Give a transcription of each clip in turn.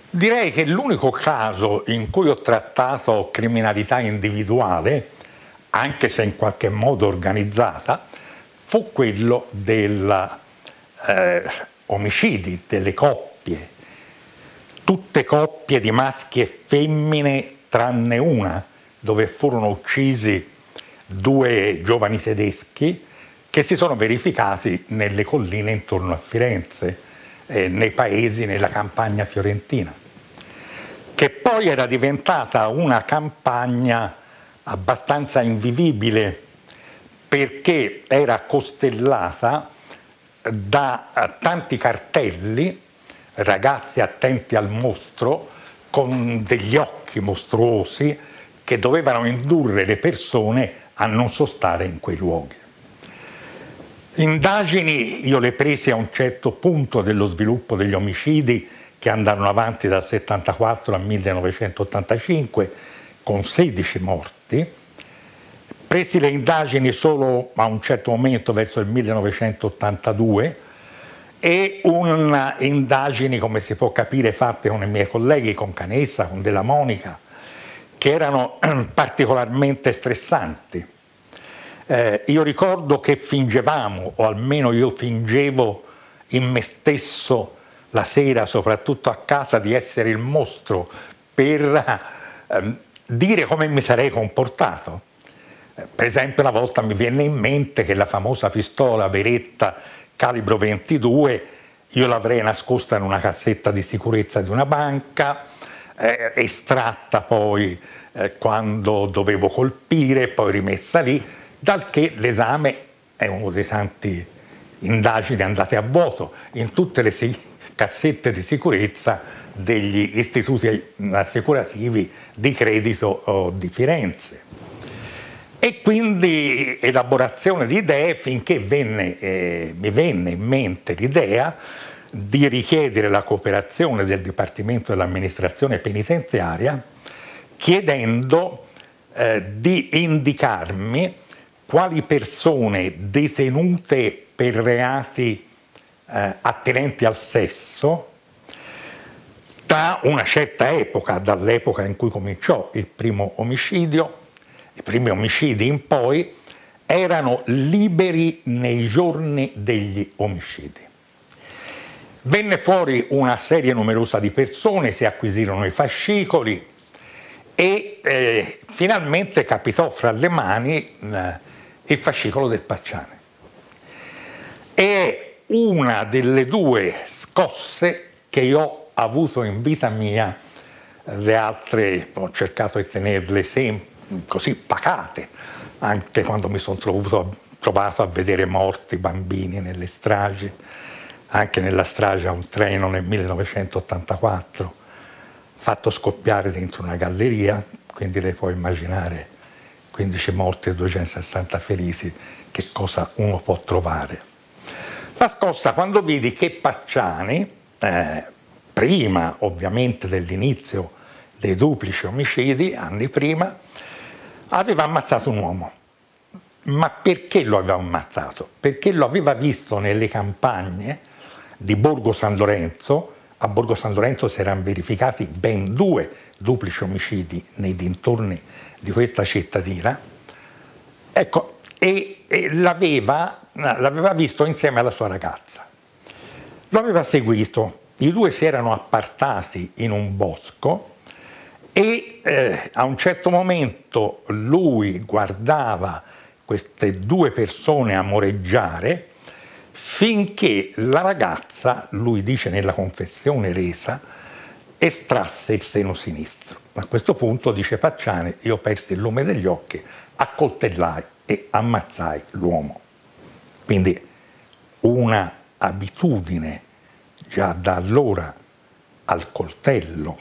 Direi che l'unico caso in cui ho trattato criminalità individuale, anche se in qualche modo organizzata, fu quello degli omicidi delle coppie, tutte coppie di maschi e femmine tranne una, dove furono uccisi due giovani tedeschi che si sono verificati nelle colline intorno a Firenze, nei paesi, nella campagna fiorentina, che poi era diventata una campagna abbastanza invivibile perché era costellata da tanti cartelli, ragazzi attenti al mostro, con degli occhi mostruosi che dovevano indurre le persone a non sostare in quei luoghi. Indagini io le presi a un certo punto dello sviluppo degli omicidi che andarono avanti dal 74 al 1985 con 16 morti. Presi le indagini solo a un certo momento verso il 1982 e indagini, come si può capire, fatte con i miei colleghi, con Canessa, con Della Monica, che erano particolarmente stressanti. Io ricordo che fingevamo, o almeno io fingevo in me stesso la sera, soprattutto a casa, di essere il mostro per dire come mi sarei comportato. Per esempio, una volta mi venne in mente che la famosa pistola Beretta calibro 22 io l'avrei nascosta in una cassetta di sicurezza di una banca, estratta poi quando dovevo colpire, poi rimessa lì, dal che l'esame è uno dei tanti indagini andate a vuoto in tutte le cassette di sicurezza degli istituti assicurativi di credito di Firenze. E quindi elaborazione di idee finché mi venne in mente l'idea di richiedere la cooperazione del Dipartimento dell'Amministrazione Penitenziaria chiedendo di indicarmi quali persone detenute per reati attinenti al sesso da una certa epoca, dall'epoca in cui cominciò il primo omicidio, i primi omicidi in poi, erano liberi nei giorni degli omicidi. Venne fuori una serie numerosa di persone, si acquisirono i fascicoli e finalmente capitò fra le mani il fascicolo del Pacciani. È una delle due scosse che io ho avuto in vita mia, le altre ho cercato di tenerle sempre così pacate, anche quando mi sono trovato a vedere morti bambini nelle stragi, anche nella strage a un treno nel 1984, fatto scoppiare dentro una galleria, quindi lei può immaginare 15 morti e 260 feriti, che cosa uno può trovare. La scossa quando vidi che Pacciani, prima ovviamente dell'inizio dei duplici omicidi, anni prima, aveva ammazzato un uomo. Ma perché lo aveva ammazzato? Perché lo aveva visto nelle campagne di Borgo San Lorenzo. A Borgo San Lorenzo si erano verificati ben 2 duplici omicidi nei dintorni di questa cittadina, ecco, e l'aveva visto insieme alla sua ragazza. Lo aveva seguito, i due si erano appartati in un bosco e a un certo momento lui guardava queste 2 persone amoreggiare finché la ragazza, lui dice nella confessione resa, estrasse il seno sinistro. A questo punto, dice Pacciani, io persi il lume degli occhi, accoltellai e ammazzai l'uomo. Quindi una abitudine già da allora al coltello.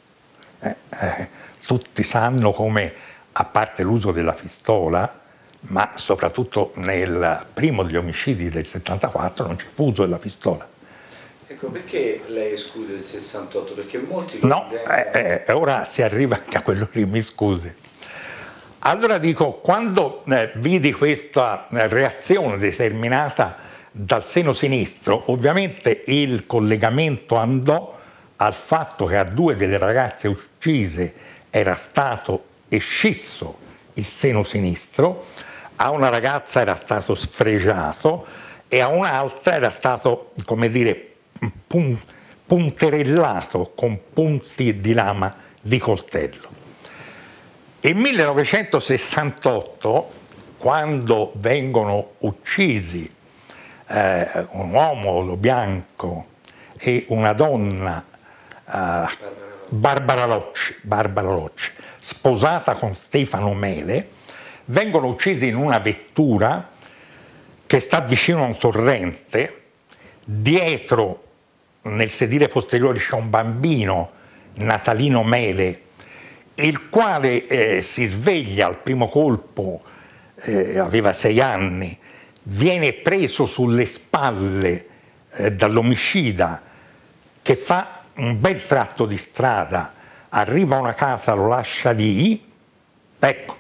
Tutti sanno come, a parte l'uso della pistola, ma soprattutto nel primo degli omicidi del 74 non ci fu uso della pistola. Ecco, perché lei esclude il 68? Perché molti lo no, ora si arriva anche a quello lì, mi scusi. Allora dico, quando vidi questa reazione determinata dal seno sinistro, ovviamente il collegamento andò al fatto che a 2 delle ragazze uccise era stato escisso il seno sinistro, a una ragazza era stato sfregiato e a un'altra era stato, come dire, punterellato con punti di lama di coltello. In 1968, quando vengono uccisi un uomo, Lo Bianco, e una donna, Barbara Locci, sposata con Stefano Mele, vengono uccisi in una vettura che sta vicino a un torrente. Dietro, nel sedile posteriore, c'è un bambino, Natalino Mele, il quale si sveglia al primo colpo, aveva 6 anni, viene preso sulle spalle dall'omicida, che fa un bel tratto di strada, arriva a una casa, lo lascia lì. Ecco,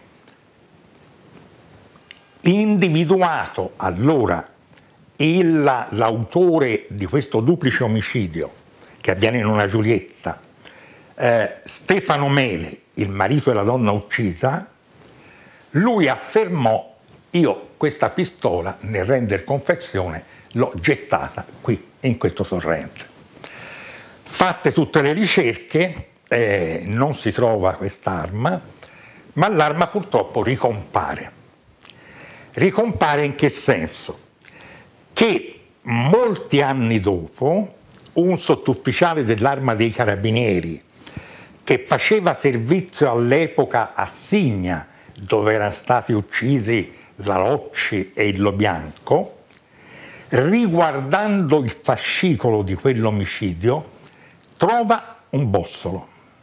individuato allora l'autore di questo duplice omicidio che avviene in una Giulietta, Stefano Mele, il marito della donna uccisa, lui affermò: io questa pistola, nel render confessione, l'ho gettata qui in questo torrente. Fatte tutte le ricerche, non si trova quest'arma, ma l'arma purtroppo ricompare. Ricompare in che senso? Che molti anni dopo un sottufficiale dell'Arma dei Carabinieri, che faceva servizio all'epoca a Signa, dove erano stati uccisi la Locci e il Lo Bianco, riguardando il fascicolo di quell'omicidio, trova un bossolo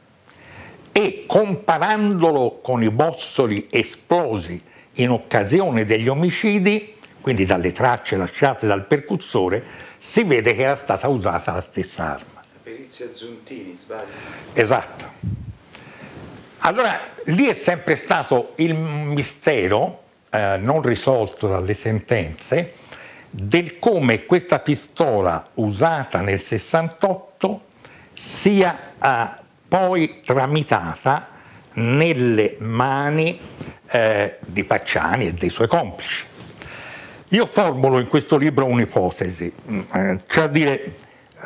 e, comparandolo con i bossoli esplosi in occasione degli omicidi, quindi dalle tracce lasciate dal percussore, si vede che era stata usata la stessa arma. La perizia Zuntini, sbaglio? Esatto. Allora, lì è sempre stato il mistero, non risolto dalle sentenze, del come questa pistola usata nel 68 sia poi tramitata nelle mani di Pacciani e dei suoi complici. Io formulo in questo libro un'ipotesi, cioè a dire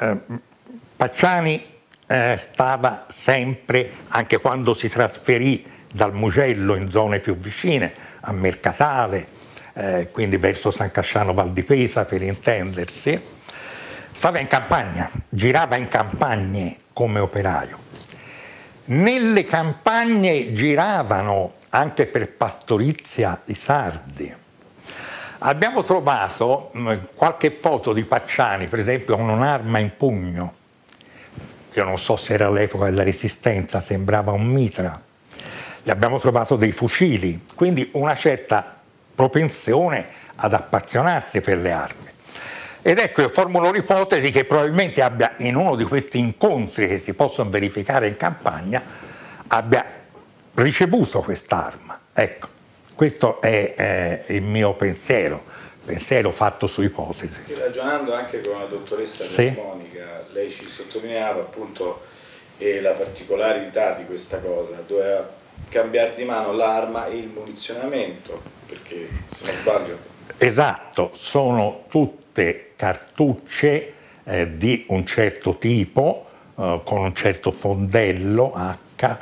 Pacciani stava sempre, anche quando si trasferì dal Mugello in zone più vicine, a Mercatale, quindi verso San Casciano Val di Pesa per intendersi, stava in campagna, girava in campagne come operaio. Nelle campagne giravano anche per pastorizia i sardi. Abbiamo trovato qualche foto di Pacciani, per esempio, con un'arma in pugno. Io non so se era all'epoca della Resistenza, sembrava un mitra. Le abbiamo trovato dei fucili, quindi una certa propensione ad appassionarsi per le armi. Ed ecco, io formulo l'ipotesi che probabilmente abbia, in uno di questi incontri che si possono verificare in campagna, abbia ricevuto quest'arma. Ecco, questo è il mio pensiero fatto su ipotesi. E ragionando anche con la dottoressa Monica, lei ci sottolineava appunto la particolarità di questa cosa, doveva cambiare di mano l'arma e il munizionamento, perché se non sbaglio... Esatto, sono tutte cartucce di un certo tipo, con un certo fondello H,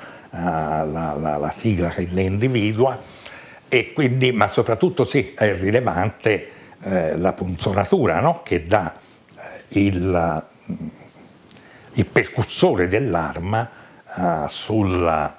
la sigla che le individua, e quindi, ma soprattutto sì, è rilevante la punzonatura, no? Che dà il percussore dell'arma sul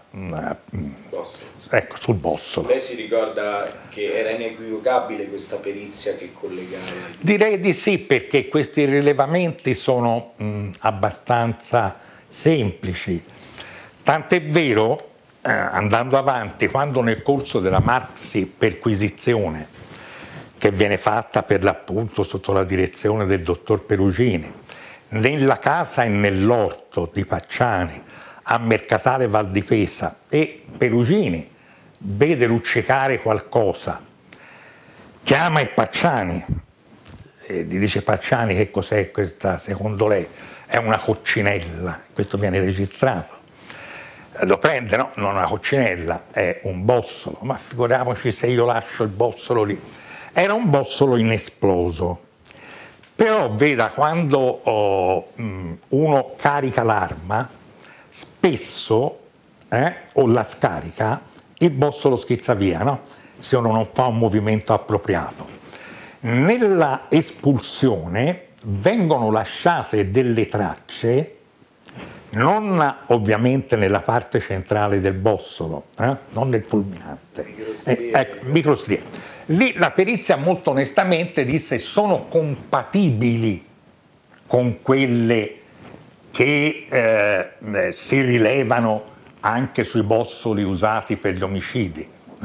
bossolo. Lei si ricorda che era inequivocabile questa perizia che collegava? Direi di sì, perché questi rilevamenti sono abbastanza semplici. Tant'è vero, andando avanti, quando nel corso della maxi perquisizione, che viene fatta per l'appunto sotto la direzione del dottor Perugini, nella casa e nell'orto di Pacciani a Mercatale Val di Pesa, e Perugini vede luccicare qualcosa, chiama il Pacciani e gli dice: Pacciani, che cos'è questa secondo lei? è una coccinella, questo viene registrato. Lo prende, no? Non una coccinella, è un bossolo, ma figuriamoci se io lascio il bossolo lì. Era un bossolo inesploso, però veda, quando uno carica l'arma, spesso o la scarica, il bossolo schizza via, no? Se uno non fa un movimento appropriato. Nella espulsione vengono lasciate delle tracce, non ovviamente nella parte centrale del bossolo, non nel fulminante, microstrie. Lì la perizia molto onestamente disse sono compatibili con quelle che si rilevano anche sui bossoli usati per gli omicidi.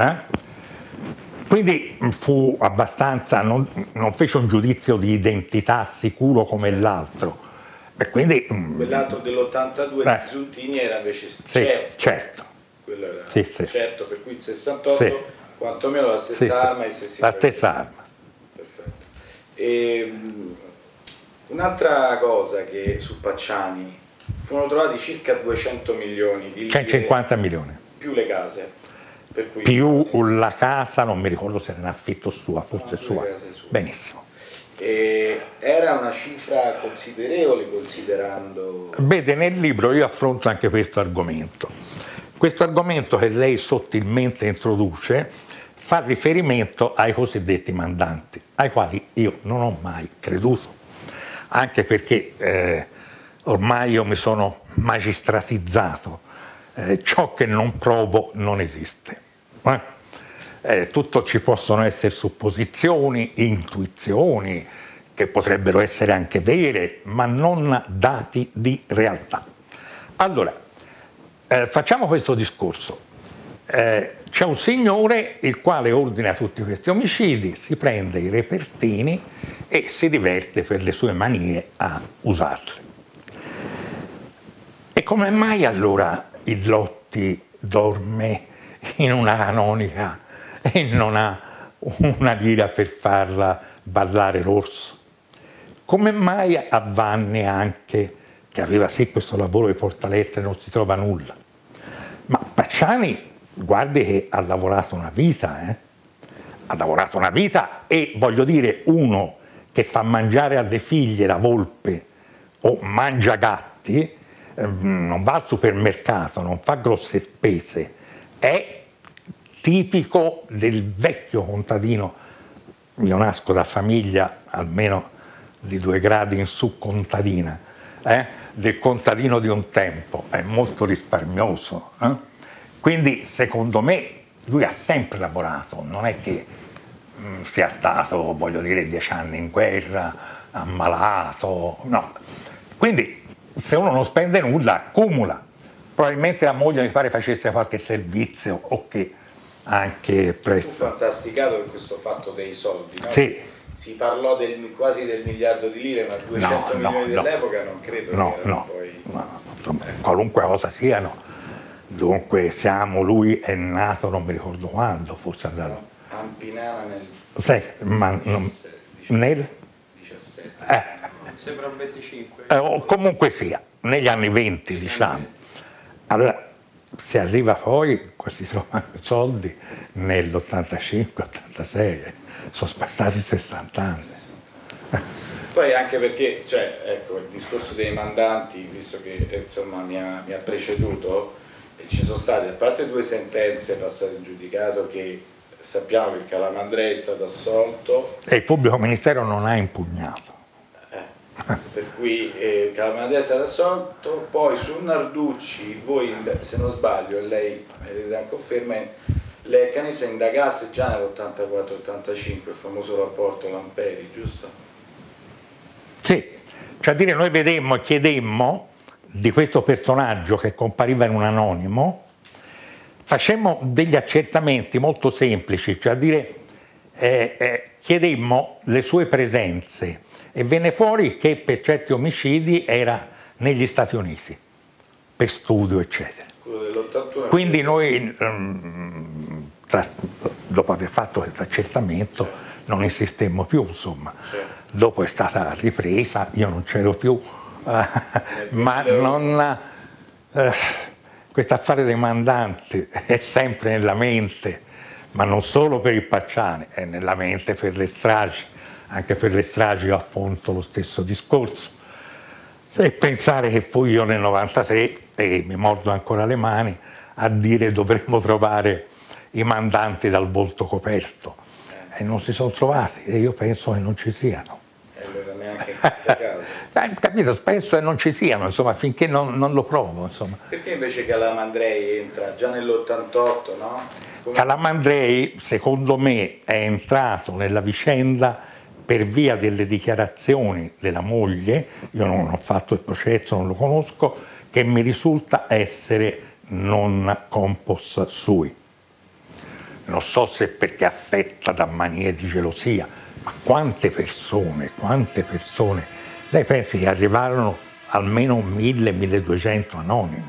Quindi fu abbastanza, non fece un giudizio di identità sicuro come l'altro. E quindi, quell'altro dell'82 di Zuntini era invece certo. Quello era sì. certo, per cui il 68 quantomeno la stessa arma e stessi la stessa arma. Perfetto. Un'altra cosa che su Pacciani furono trovati circa 200 milioni di lire, 150 milioni più le case, per cui più la casa, non mi ricordo se era in affitto sua, forse sua. Benissimo. Era una cifra considerevole considerando... Vede, nel libro io affronto anche questo argomento. Questo argomento che lei sottilmente introduce fa riferimento ai cosiddetti mandanti, ai quali io non ho mai creduto, anche perché ormai io mi sono magistratizzato, ciò che non provo non esiste. Tutto ci possono essere supposizioni, intuizioni, che potrebbero essere anche vere, ma non dati di realtà. Allora, facciamo questo discorso. C'è un signore il quale ordina tutti questi omicidi, si prende i repertini e si diverte per le sue manie a usarli. E come mai allora il Lotti dorme in una canonica e non ha una lira per farla ballare l'orso? Come mai a Vanni anche, che aveva sì questo lavoro di portalettere, non si trova nulla? Ma Pacciani, guardi che ha lavorato una vita, ha lavorato una vita, e voglio dire, uno che fa mangiare alle figlie la volpe o mangia gatti, non va al supermercato, non fa grosse spese, è tipico del vecchio contadino. Io nasco da famiglia almeno di 2 gradi in su contadina, del contadino di un tempo, è molto risparmioso. Quindi secondo me lui ha sempre lavorato, non è che sia stato, voglio dire, 10 anni in guerra, ammalato, no. Quindi se uno non spende nulla, accumula. Probabilmente la moglie mi pare facesse qualche servizio o che anche presto. Fu fantasticato per questo fatto dei soldi, no? Sì. Si parlò quasi del miliardo di lire, ma 200 milioni dell'epoca non credo che erano poi... insomma, qualunque cosa siano. Dunque lui è nato, non mi ricordo quando, forse è andato... Ampinana nel... Sì, ma 17. Nel? 17. Sembra un 25. Comunque sia, negli anni 20 diciamo. Allora si arriva poi, si trovano i soldi nell'85-86, sono passati 60 anni. Poi anche perché, cioè, ecco, il discorso dei mandanti, visto che insomma mi ha preceduto, ci sono state, a parte 2 sentenze passate in giudicato, che sappiamo che il Calamandrei è stato assolto. E il pubblico ministero non ha impugnato. Per cui Calamandrei è stato assolto, poi su Narducci, voi se non sbaglio, e lei mi conferma, le Canesse indagaste già nell'84-85, il famoso rapporto Lamperi, giusto? Sì, cioè a dire, noi vedemmo e chiedemmo di questo personaggio che compariva in un anonimo, facemmo degli accertamenti molto semplici, cioè a dire, chiedemmo le sue presenze e venne fuori che per certi omicidi era negli Stati Uniti, per studio, eccetera. Quello dell'81. Quindi noi, dopo aver fatto questo accertamento, non insistemmo più, insomma. Certo. Dopo è stata ripresa, io non c'ero più, ma non... questo affare dei mandanti è sempre nella mente, ma non solo per il Pacciani, è nella mente per le stragi. Anche per le stragi io affronto lo stesso discorso. E pensare che fui io nel 93, e mi mordo ancora le mani, a dire dovremmo trovare i mandanti dal volto coperto. E non si sono trovati, e io penso che non ci siano. Allora neanche in questo caso. Capito, penso che non ci siano, insomma, finché non lo provo, insomma. Perché invece Calamandrei entra già nell'88, no? Calamandrei, secondo me, è entrato nella vicenda per via delle dichiarazioni della moglie, io non ho fatto il processo, non lo conosco, che mi risulta essere non compos sui. Non so se perché affetta da manie di gelosia, ma quante persone, lei pensi che arrivarono almeno 1000-1200 anonimi.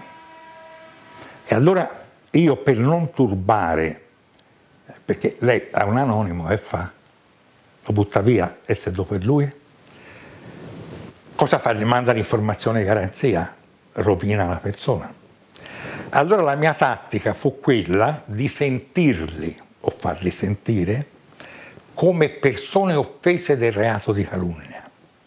E allora io, per non turbare, perché lei ha un anonimo e fa? Lo butta via e se do per lui? Cosa fa? Gli manda l'informazione di garanzia? Rovina la persona. Allora la mia tattica fu quella di sentirli o farli sentire come persone offese del reato di calunnia.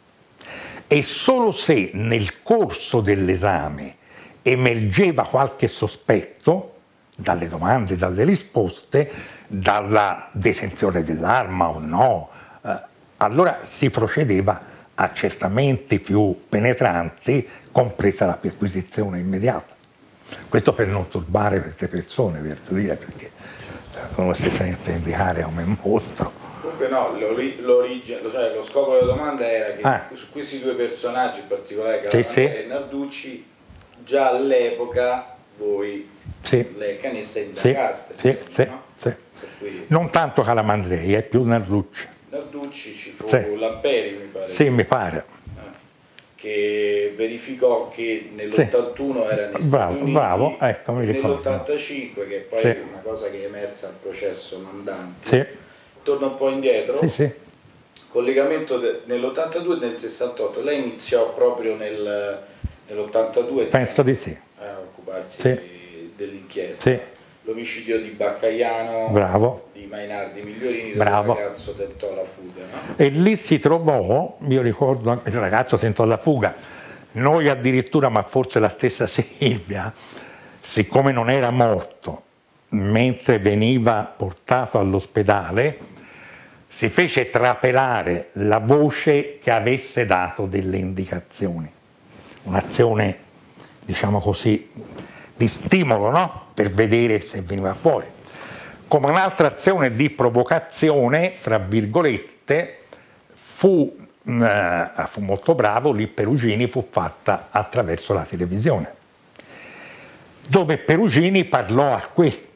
E solo se nel corso dell'esame emergeva qualche sospetto, dalle domande, dalle risposte, dalla detenzione dell'arma o no, allora si procedeva a accertamenti più penetranti, compresa la perquisizione immediata. Questo per non turbare queste persone, per dire, perché uno si sente indicare come un mostro. Comunque no, cioè lo scopo della domanda era che su questi due personaggi, in particolare Calamandrei e Narducci, già all'epoca voi, le Canessa indagaste. Sì. Non tanto Calamandrei, è più Narducci. Narducci ci fu Lamperi, mi pare. Sì, mi pare. Che verificò che nell'81 era negli Stati Uniti, bravo, ecco, mi ricordo. Nell'85, che poi è una cosa che è emersa al processo Mandanti, torna un po' indietro, collegamento nell'82 e nel 68, lei iniziò proprio nell'82 penso di sì, a occuparsi dell'inchiesta. L'omicidio di Baccaiano, di Mainardi Migliorini, dove il ragazzo tentò la fuga, no? E lì si trovò, io ricordo anche il ragazzo tentò la fuga, noi addirittura, ma forse la stessa Silvia, siccome non era morto, mentre veniva portato all'ospedale, si fece trapelare la voce che avesse dato delle indicazioni. Un'azione, diciamo così, di stimolo, no? Per vedere se veniva fuori. Come un'altra azione di provocazione, fra virgolette, fu molto bravo, lì Perugini fu fatta attraverso la televisione, dove Perugini parlò a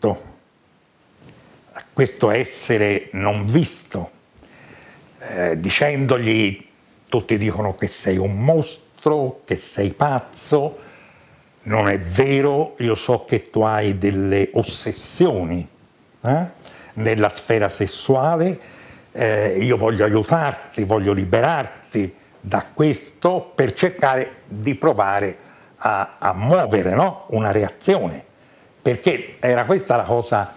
questo essere non visto, dicendogli: tutti dicono che sei un mostro, che sei pazzo, non è vero, io so che tu hai delle ossessioni nella sfera sessuale, io voglio aiutarti, voglio liberarti da questo per cercare di provare a muovere, no? Una reazione, perché era questa la cosa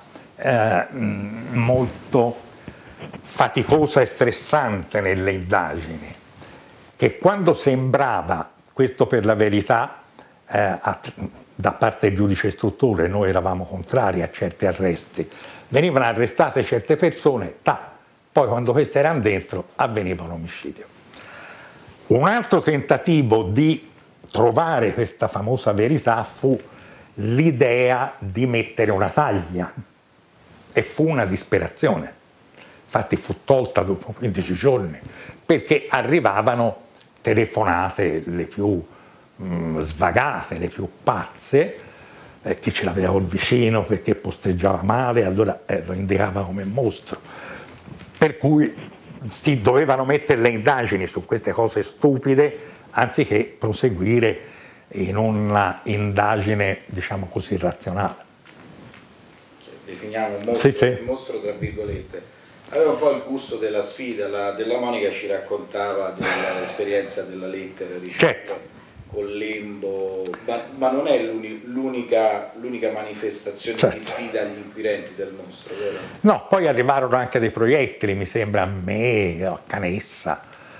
molto faticosa e stressante nelle indagini, che quando sembrava, questo per la verità, da parte del giudice istruttore, noi eravamo contrari a certi arresti, venivano arrestate certe persone, poi quando queste erano dentro avveniva un omicidio. Un altro tentativo di trovare questa famosa verità fu l'idea di mettere una taglia, e fu una disperazione, infatti fu tolta dopo 15 giorni, perché arrivavano telefonate le più svagate, le più pazze, chi ce l'aveva col vicino perché posteggiava male, allora lo indicava come mostro, per cui si dovevano mettere le indagini su queste cose stupide anziché proseguire in una indagine, diciamo così, razionale. Definiamo il mostro tra virgolette. Aveva un po' il gusto della sfida, della Monica ci raccontava dell'esperienza della lettera ricevute Lembo, ma non è l'unica manifestazione certo. di sfida agli inquirenti del mostro, vero? No, poi arrivarono anche dei proiettili, mi sembra a me, a Canessa,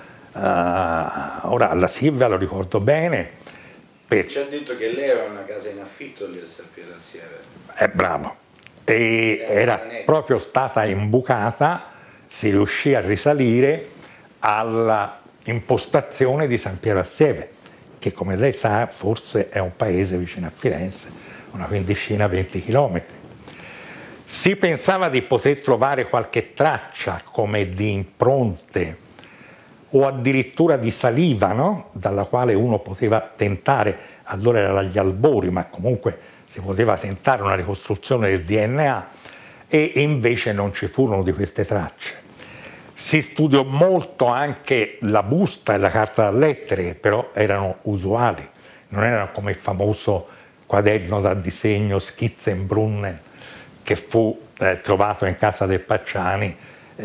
ora alla Silvia lo ricordo bene. Ci ha detto che lei aveva una casa in affitto lì a San Piero al Sieve. Bravo, e era proprio stata imbucata, si riuscì a risalire alla impostazione di San Piero al Sieve, che come lei sa forse è un paese vicino a Firenze, una quindicina, 20 chilometri. Si pensava di poter trovare qualche traccia come di impronte o addirittura di saliva, no? Dalla quale uno poteva tentare, allora era agli albori, ma comunque si poteva tentare una ricostruzione del DNA, e invece non ci furono di queste tracce. Si studiò molto anche la busta e la carta da lettere, che però erano usuali, non erano come il famoso quaderno da disegno Skizzenbrunnen che fu trovato in casa del Pacciani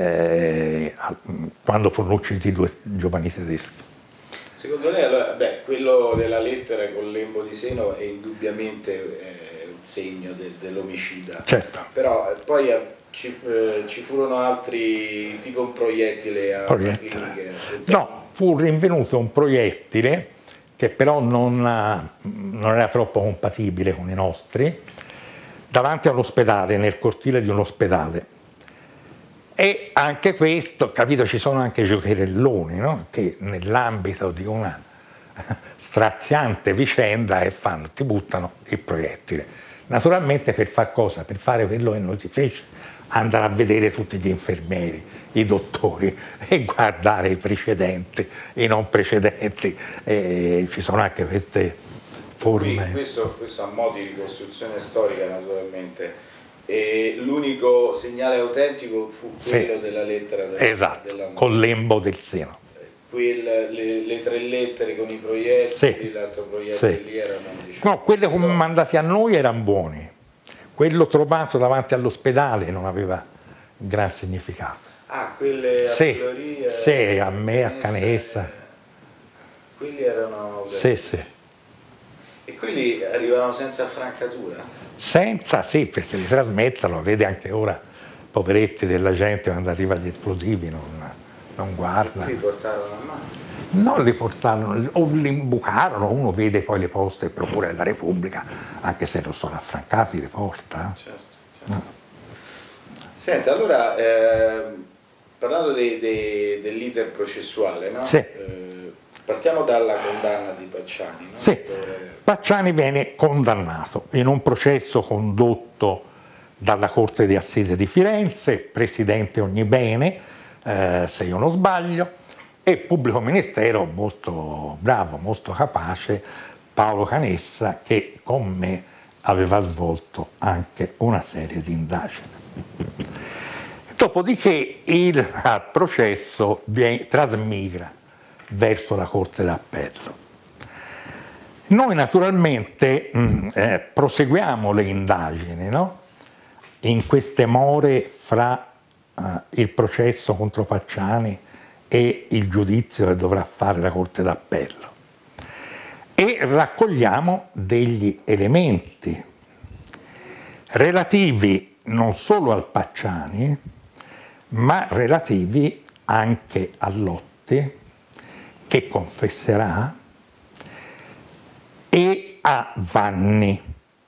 quando furono uccisi 2 giovani tedeschi. Secondo lei, allora, quello della lettera con Lembo di Seno è indubbiamente un segno dell'omicida, certo. Però poi ci furono altri, tipo un proiettile a cliniche. No, fu rinvenuto un proiettile che però non era troppo compatibile con i nostri, davanti all'ospedale, nel cortile di un ospedale. E anche questo, capito, ci sono anche giocherelloni, no? Che nell'ambito di una straziante vicenda ti buttano il proiettile. Naturalmente per far cosa? Per fare quello che non si fece, andare a vedere tutti gli infermieri, i dottori e guardare i precedenti, i non precedenti. Ci sono anche queste forme. Questo a mo' di ricostruzione storica naturalmente. E l'unico segnale autentico fu quello della lettera esatto, con Lembo del Seno. Le 3 lettere con i proiettili, l'altro proiettile lì erano, diciamo, no, quelle mandate a noi erano buoni, quello trovato davanti all'ospedale non aveva gran significato. Ah, quelle a Floria? Sì, a me, a Canessa. Quelli erano... Sì. E quelli arrivavano senza francatura? Senza, sì, perché li trasmettono, vede anche ora, poveretti della gente quando arriva agli esplosivi, non guarda. Li portarono a mano? Non li portarono, o li imbucarono, uno vede poi le poste del Procura della Repubblica, anche se non sono affrancati le porta. Certo. No. Senta, allora, parlando dell'iter processuale, no? Sì. Partiamo dalla condanna di Pacciani, no? Sì, Pacciani viene condannato in un processo condotto dalla Corte di Assise di Firenze, presidente Ognibene, se io non sbaglio, e pubblico ministero molto bravo, molto capace, Paolo Canessa, che con me aveva svolto anche una serie di indagini. Dopodiché il processo trasmigra verso la Corte d'Appello. Noi naturalmente proseguiamo le indagini, no? In queste more fra il processo contro Pacciani e il giudizio che dovrà fare la Corte d'Appello, e raccogliamo degli elementi relativi non solo al Pacciani, ma relativi anche a Lotti, che confesserà, e a Vanni.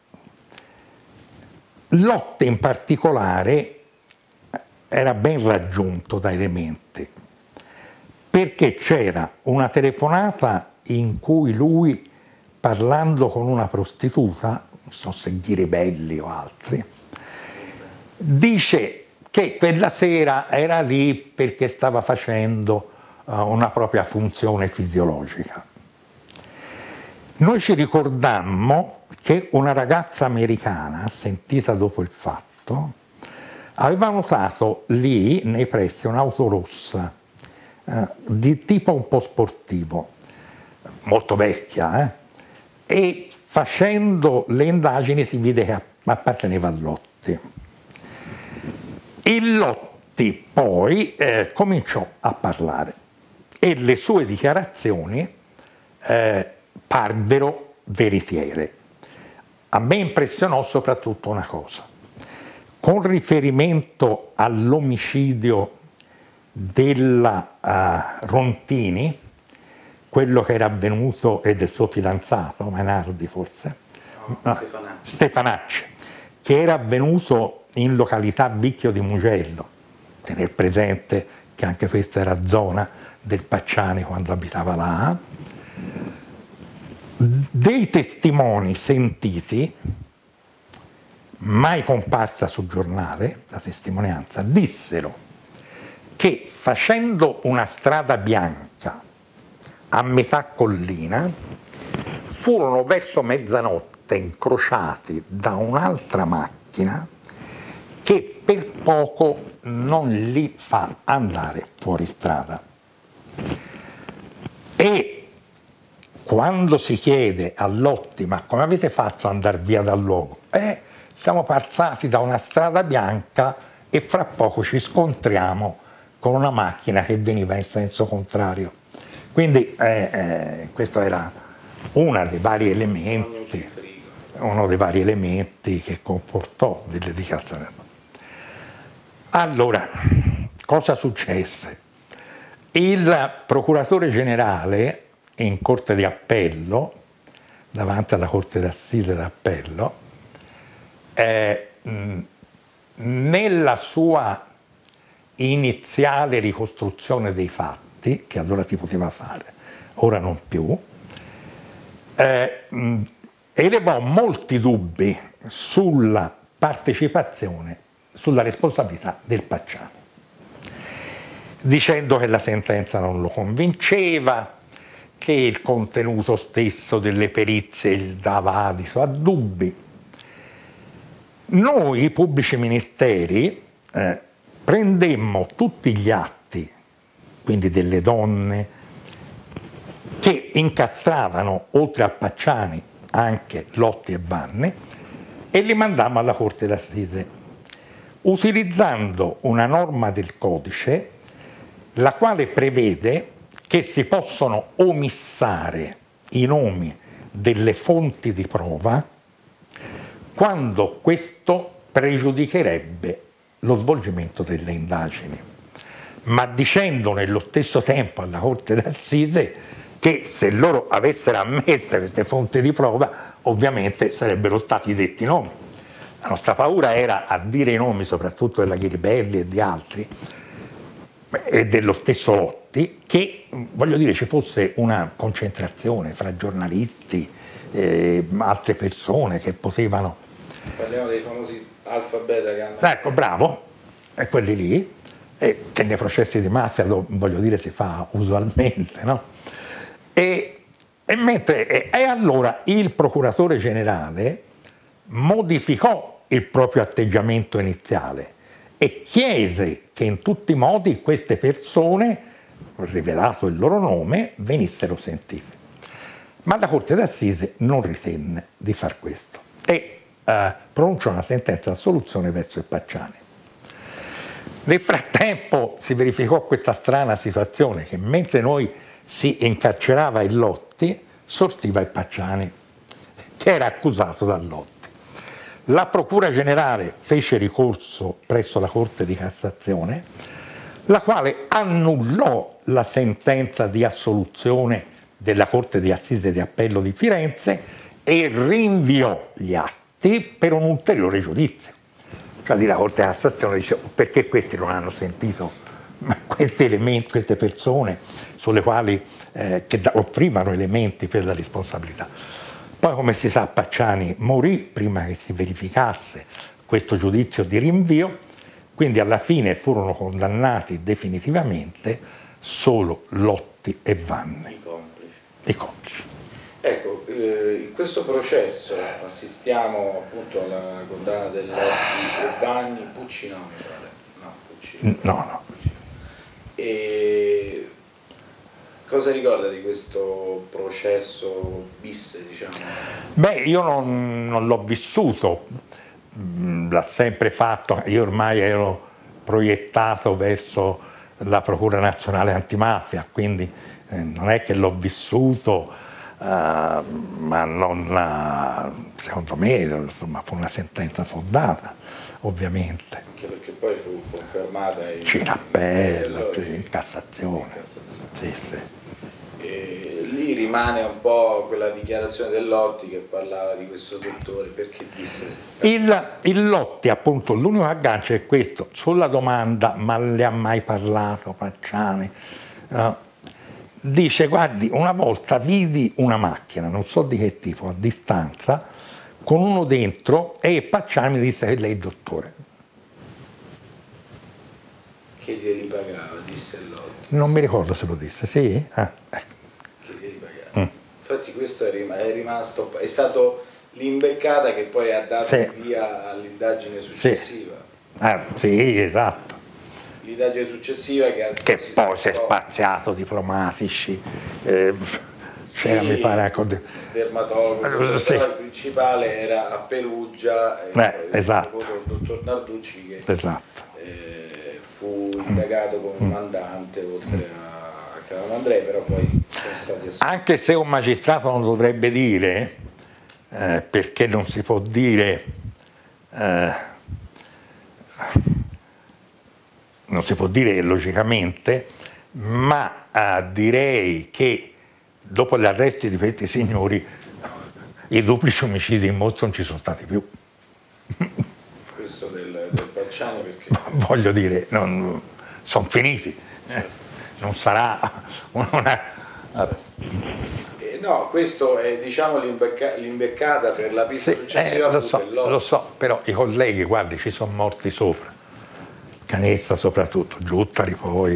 Lotti in particolare era ben raggiunto da elementi, perché c'era una telefonata in cui lui, parlando con una prostituta, non so se Ghiribelli o altri, dice che quella sera era lì perché stava facendo una propria funzione fisiologica. Noi ci ricordammo che una ragazza americana, sentita dopo il fatto, aveva notato lì nei pressi un'auto rossa di tipo un po' sportivo, molto vecchia, e facendo le indagini si vide che apparteneva a Lotti. Il Lotti poi cominciò a parlare e le sue dichiarazioni parvero veritiere. A me impressionò soprattutto una cosa. Con riferimento all'omicidio della Rontini, quello che era avvenuto, e del suo fidanzato, Mainardi forse? No, Stefanacci, che era avvenuto in località Vicchio di Mugello. Tener presente che anche questa era zona del Pacciani quando abitava là. Dei testimoni sentiti, mai comparsa sul giornale, la testimonianza, dissero che facendo una strada bianca a metà collina furono verso mezzanotte incrociati da un'altra macchina che per poco non li fa andare fuori strada. E quando si chiede a Lotti: ma come avete fatto ad andare via dal luogo? Siamo passati da una strada bianca e fra poco ci scontriamo con una macchina che veniva in senso contrario. Quindi questo era uno dei vari elementi che confortò delle dichiarazioni. Allora, cosa successe? Il procuratore generale in Corte di Appello, davanti alla Corte d'Assise d'Appello, nella sua iniziale ricostruzione dei fatti, che allora si poteva fare, ora non più, elevò molti dubbi sulla partecipazione, sulla responsabilità del Pacciani, dicendo che la sentenza non lo convinceva, che il contenuto stesso delle perizie dava adito a dubbi. Noi, pubblici ministeri, prendemmo tutti gli atti, quindi delle donne, che incastravano, oltre a Pacciani, anche Lotti e Vanni, e li mandammo alla Corte d'Assise, utilizzando una norma del codice, la quale prevede che si possono omissare i nomi delle fonti di prova quando questo pregiudicherebbe lo svolgimento delle indagini, ma dicendo nello stesso tempo alla Corte d'Assise che se loro avessero ammesso queste fonti di prova, ovviamente sarebbero stati detti nomi. La nostra paura era a dire i nomi, soprattutto della Ghiribelli e di altri, e dello stesso Lotti, che, voglio dire, ci fosse una concentrazione fra giornalisti, altre persone che potevano... Parliamo dei famosi alfa beta che hanno... Ecco, bravo, è quelli lì, che nei processi di mafia, voglio dire, si fa usualmente, no? E allora il procuratore generale modificò il proprio atteggiamento iniziale e chiese che in tutti i modi queste persone, rivelato il loro nome, venissero sentite. Ma la Corte d'Assise non ritenne di far questo e pronunciò una sentenza di assoluzione verso il Pacciani. Nel frattempo si verificò questa strana situazione che mentre noi si incarcerava il Lotti, sortiva il Pacciani, che era accusato da Lotti. La Procura Generale fece ricorso presso la Corte di Cassazione, la quale annullò la sentenza di assoluzione della Corte di Assise di Appello di Firenze e rinviò gli atti per un ulteriore giudizio. Cioè la Corte di Cassazione dice: perché questi non hanno sentito questi elementi, queste persone sulle quali che offrivano elementi per la responsabilità. Poi, come si sa, Pacciani morì prima che si verificasse questo giudizio di rinvio, quindi alla fine furono condannati definitivamente solo Lotti e Vanni. I complici. Ecco, in questo processo assistiamo appunto alla condanna del Lotti e Vanni, Pucci no, mi pare. No, Pucci. No. E cosa ricorda di questo processo bis, diciamo? Beh, io non l'ho vissuto, l'ha sempre fatto, io ormai ero proiettato verso la Procura Nazionale Antimafia, quindi non è che l'ho vissuto ma non, secondo me, insomma, fu una sentenza fondata, ovviamente. Anche perché poi fu confermata in appello, in Cassazione. Sì, sì. E lì rimane un po' quella dichiarazione del Lotti che parlava di questo dottore, perché disse il Lotti, appunto, l'unico aggancio è questo, sulla domanda ma le ha mai parlato Pacciani? Dice, guardi, una volta vidi una macchina, non so di che tipo, a distanza, con uno dentro, e Pacciani mi disse che lei è dottore. Che glieli pagava, disse il Lotti. Non mi ricordo se lo disse, sì? Ecco. Che glieli pagava. Infatti questo è rimasto, è stato l'imbeccata che poi ha dato via all'indagine successiva. Sì, esatto. L'indagine successiva che poi si è spaziato diplomatici, c'era mi pare anche dermatologo, però il principale era a Perugia, esatto. il dottor Narducci che esatto. Fu indagato come mandante oltre a Calamandrei, però poi sono stati assunti. Anche se un magistrato non dovrebbe dire, perché non si può dire, non si può dire logicamente, ma direi che dopo gli arresti di questi signori i duplici omicidi in mostro non ci sono stati più. Questo del Pacciani perché? Voglio dire, sono finiti, non sarà una... No, questo è, diciamo, l'imbeccata per la pista successiva. Lo so, però i colleghi, guardi, ci sono morti sopra. Canessa soprattutto, Giuttari poi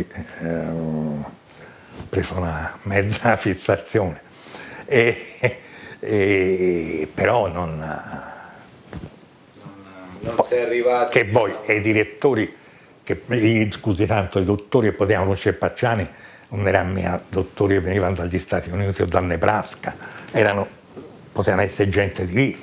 preso una mezza fissazione, però non si è arrivati. Che poi i direttori, scusi tanto, i dottori che potevano conoscere Pacciani non erano mica dottori che venivano dagli Stati Uniti o dal Nebraska, potevano essere gente di lì,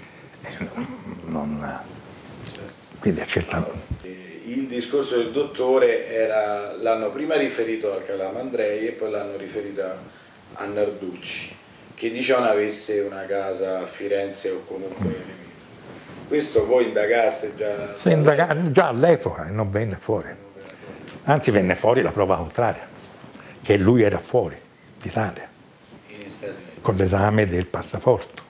quindi accertamente. Il discorso del dottore l'hanno prima riferito al Calamandrei e poi l'hanno riferito a Narducci, che dicevano avesse una casa a Firenze o comunque. Questo voi indagaste già? Sì, già all'epoca, non venne fuori. Anzi, venne fuori la prova contraria, che lui era fuori d'Italia, con l'esame del passaporto.